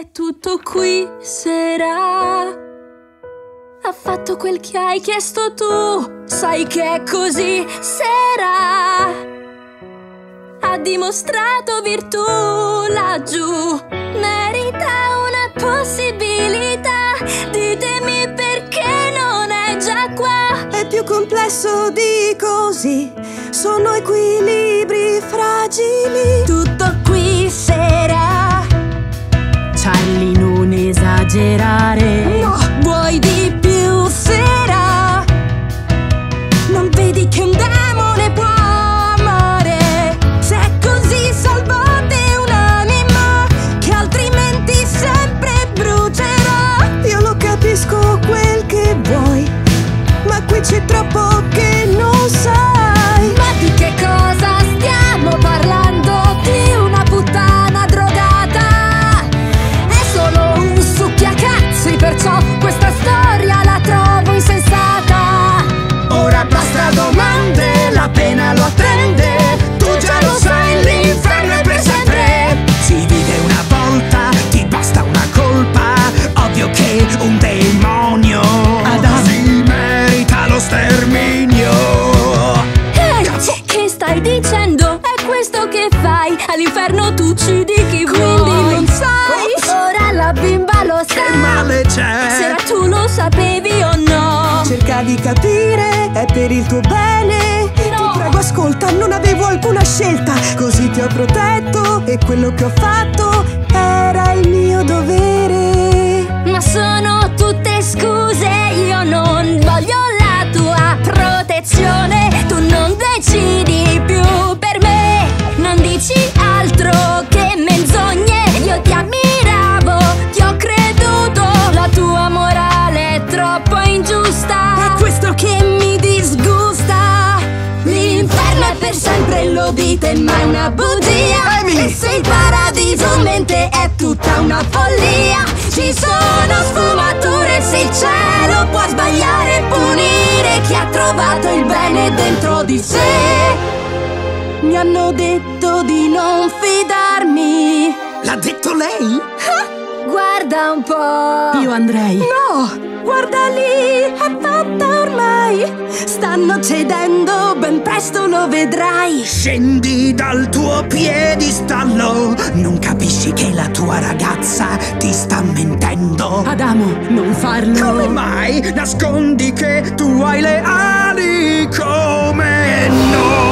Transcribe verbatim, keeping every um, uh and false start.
è tutto qui, Sera. Ha fatto quel che hai chiesto tu. Sai che è così, Sera. Ha dimostrato virtù laggiù. Merita una possibilità. Ditemi perché non è già qua. È più complesso di così. Sono equilibri fragili. Tutto qui, Sera. Charlie, non esagerare. No, vuoi di più, Sera? Non vedi che un demone può amare? Se è così, salvate un'anima, che altrimenti sempre brucerà. Io lo capisco quel che vuoi, ma qui c'è troppo che non sai. Ma di che cosa stiamo parlando? Di una puttana drogata? È solo un succhiacazzi, perciò questa storia la trovo insensata. Ora basta domande, la pena lo attende. Tu già lo sai, l'inferno è per sempre. Si vive una volta, ti basta una colpa. Ovvio che un demonio Adam si merita lo sterminio. Ehi, che stai dicendo? È questo che fai? All'inferno tu uccidi chi vuoi. Quindi non sai. Ops. Ora la bimba lo sa. Che male c'è? Sera, tu lo sapevi o no? Cerca di capire, è per il tuo bene. No. Ti prego, ascolta, non avevo alcuna scelta. Così ti ho protetto e quello che ho fatto era il mio dovere. Ma sono tutte scuse, io non voglio la tua protezione. Tu non decidi più per me, non dici altro che menzogne. Io ti ammiravo, ti ho creduto, la tua morale è troppo ingiusta. È questo che mi disgusta. L'inferno è per sempre, lo dite, ma è una bugia. Amy! E se il paradiso mente è tutta una follia. Ci sono sfumature, se il cielo può sbagliare e punire chi ha trovato il bene dentro di sé. Mi hanno detto di non fidarmi. L'ha detto lei? Guarda un po'. Io andrei. No, guarda lì, è fatta ormai. Stanno cedendo, ben presto lo vedrai. Scendi dal tuo piedistallo. Non capisci che la tua ragazza ti sta mentendo? Adamo, non farlo. Come mai nascondi che tu hai le ali come noi?